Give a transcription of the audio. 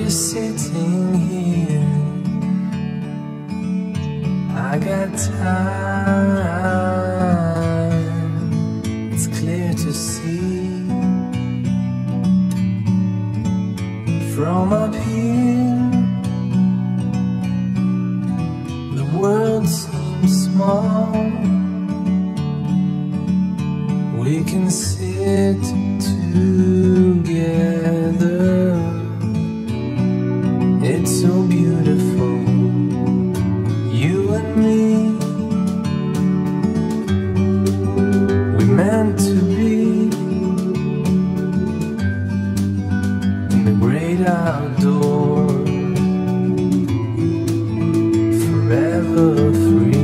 just sitting here. I got time, it's clear to see. From up here, the world seems small. We can sit together. It's so beautiful, you and me. We're meant to be in the great outdoors, forever free.